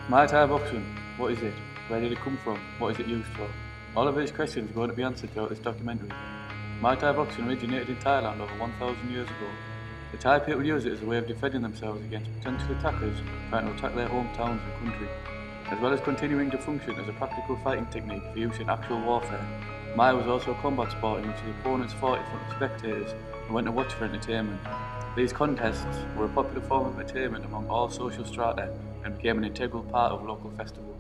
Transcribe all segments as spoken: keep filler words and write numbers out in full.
Muay Thai boxing, what is it? Where did it come from? What is it used for? All of these questions are going to be answered throughout this documentary. Muay Thai boxing originated in Thailand over one thousand years ago. The Thai people use it as a way of defending themselves against potential attackers trying to attack their hometowns and country, as well as continuing to function as a practical fighting technique for use in actual warfare. Muay was also a combat sport in which the opponents fought in front of spectators and went to watch for entertainment. These contests were a popular form of entertainment among all social strata and became an integral part of local festivals.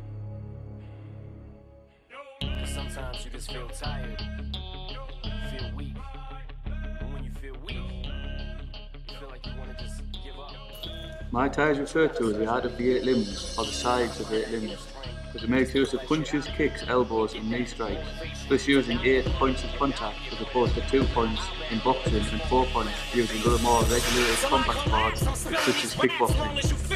Sometimes you just feel tired, you feel weak, and when you feel weak, you feel like you want to just give up. Muay Thai is referred to as the art of the eight limbs, or the sides of eight limbs, because it makes use of punches, kicks, elbows and knee strikes, thus using eight points of contact as opposed to two points in boxing and four points using other more regulated combat sports such as kickboxing.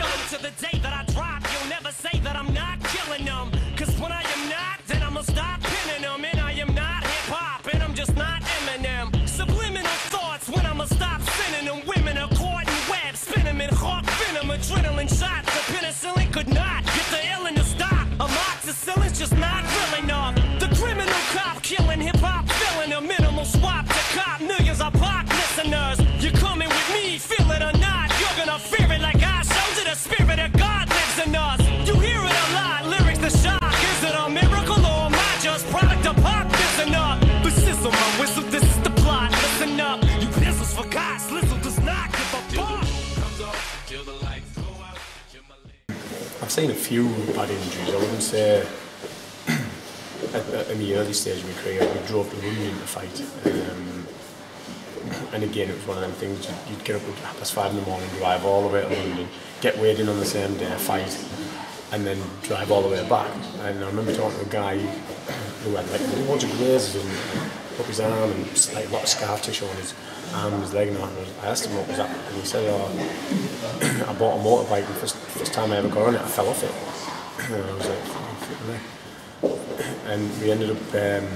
Adrenaline shots, the penicillin could not get the illness to stop. Amoxicillin's just not real enough. The criminal cop killing hip-hop, filling a minimal swap to cop millions of pop listeners. You're coming with me, feel it or not. You're gonna fear it like I showed you. The spirit of God lives in us. You hear it a lot, lyrics to shock. Is it a miracle or am I just product of pop? Listen up, the sizzle, my whistle, this is the plot. Listen up, you pistols for God, Slizzle does not give a fuck. I've seen a few bad injuries. I wouldn't say at, at, in the early stage of my career we drove to London to fight. Um, and again, it was one of them things, you'd, you'd get up at half past five in the morning, drive all the way to London, get weighed in on the same day, fight, and then drive all the way back. And I remember talking to a guy who had like a bunch of grazes and up his arm and like a lot of scar tissue on his arm and his leg and that. I asked him what was that, and he said, oh, I bought a motorbike and first, first time I ever got on it, I fell off it. And I was like, oh, and we ended up, um,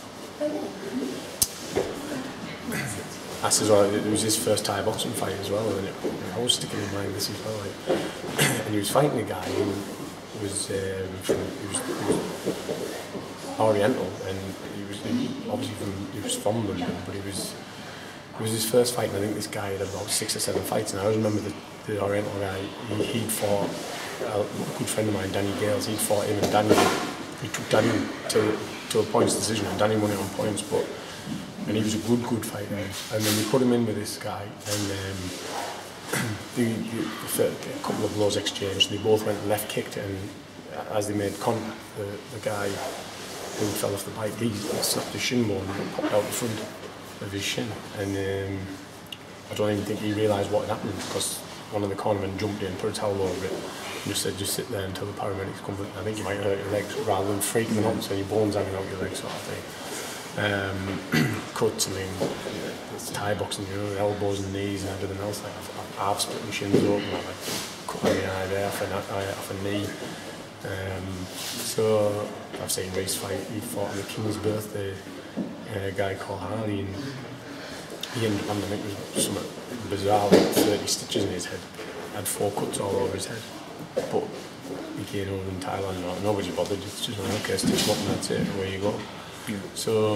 I said, well, it was his first Thai boxing fight as well, and it, I was sticking in mind this as well. Like, and he was fighting a guy who was, um, from, he was, he was Oriental, and he was he, obviously from, he was from London, but he was, it was his first fight, and I think this guy had about six or seven fights, and I always remember the, the Oriental guy, he, he'd fought a good friend of mine, Danny Gales, he'd fought him, and Danny, he took Danny to, to a points decision, and Danny won it on points, but, and he was a good, good fighter, and then we put him in with this guy, and um, the, the, the, a couple of blows exchanged, they both went left kicked, and as they made contact, the, the guy who fell off the bike, he snapped his shin bone and popped out the front of his shin, and um, I don't even think he realised what had happened, because one of the cornermen jumped in, put a towel over it, and just said, just sit there until the paramedics come. I think you might hurt your legs, rather than freaking them out and saying your bones hanging out your legs, sort of thing. Um, cuts, I mean, it's Thai boxing, you know, elbows and knees and everything else. Like I've, I've split my shins open, I've like cut my eye there off an eye, off a knee. Um, so I've seen Reece fight. He fought on the King's birthday, uh, a guy called Harley, and he ended up on, I think it was something bizarre, like thirty stitches in his head. Had four cuts all over his head, but he came over in Thailand. No, nobody bothered. It's just like, okay, stitch them up and that's it. Away you go. Yeah. So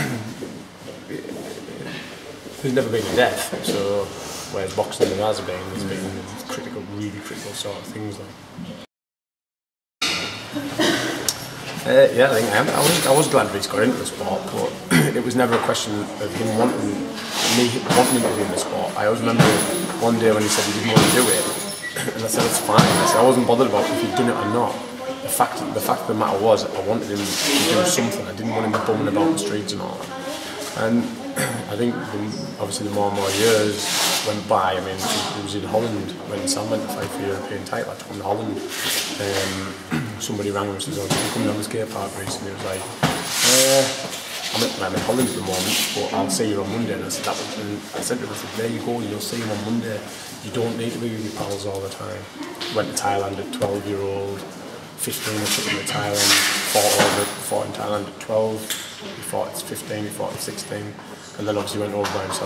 there's never been a death. So whereas boxing there has been, there's been critical, really critical sort of things like. Uh, yeah, I think I am. I was, I was glad Reece got into the sport, but it was never a question of him wanting me wanting him to be in the sport. I always remember one day when he said he didn't want to do it, and I said it's fine. I said I wasn't bothered about if he'd done it or not. The fact, the fact of the matter was, I wanted him to do something. I didn't want him bumming about the streets and all that. And I think the, obviously the more and more years went by. I mean, he was in Holland when Sam went to fight for the European title. I took him to Holland. Um, somebody rang him and said, "Oh, can you come down to the skate park race?" And he was like, uh, I'm, in, "I'm in Holland at the moment, but I'll see you on Monday." And I said, that was, and I said to him, I said, "There you go, you'll see him on Monday. You don't need to be with your pals all the time." Went to Thailand at twelve year old, fifteen I took him to Thailand, fought over, fought in Thailand at twelve, he fought at fifteen, he fought at sixteen, and then obviously went over by himself at seventeen.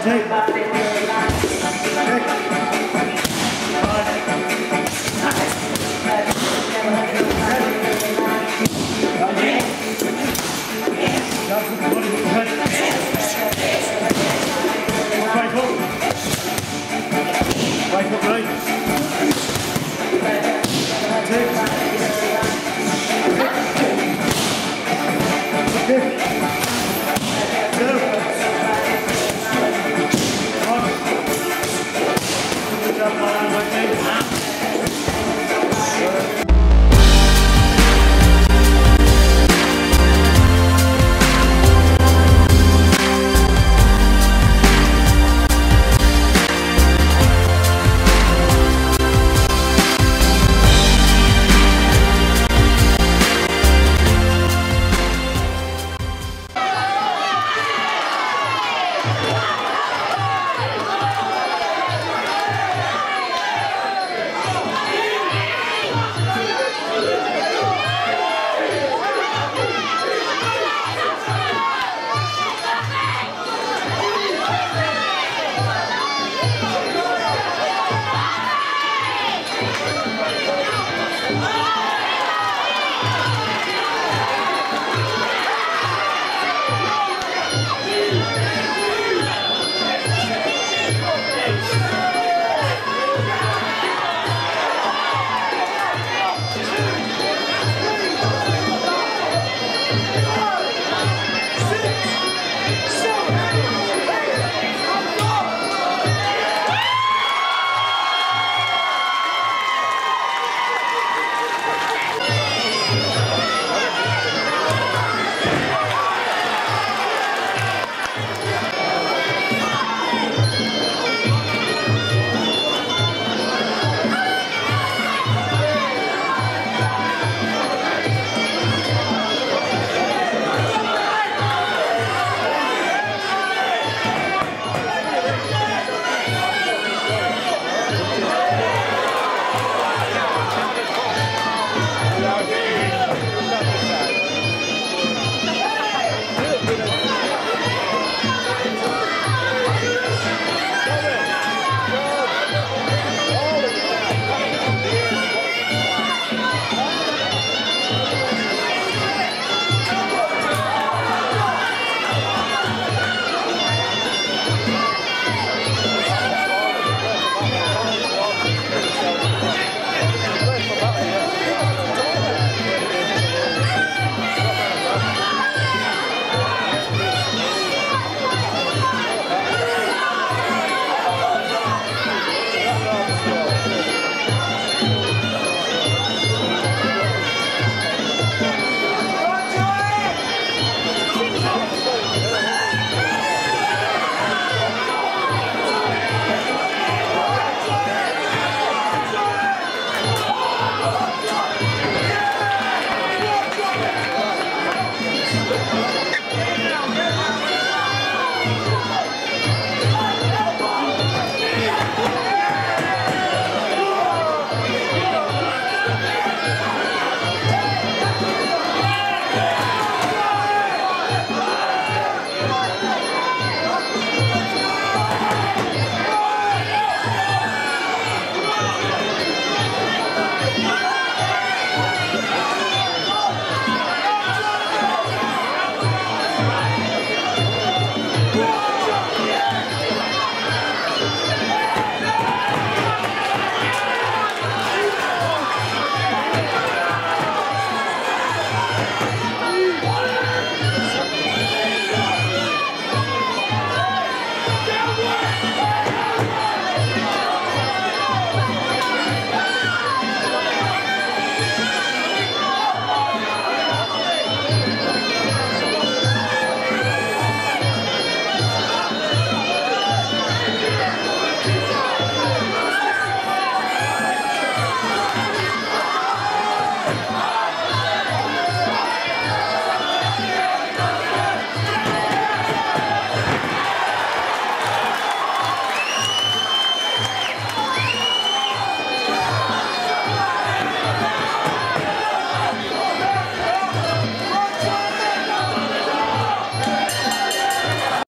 Get away!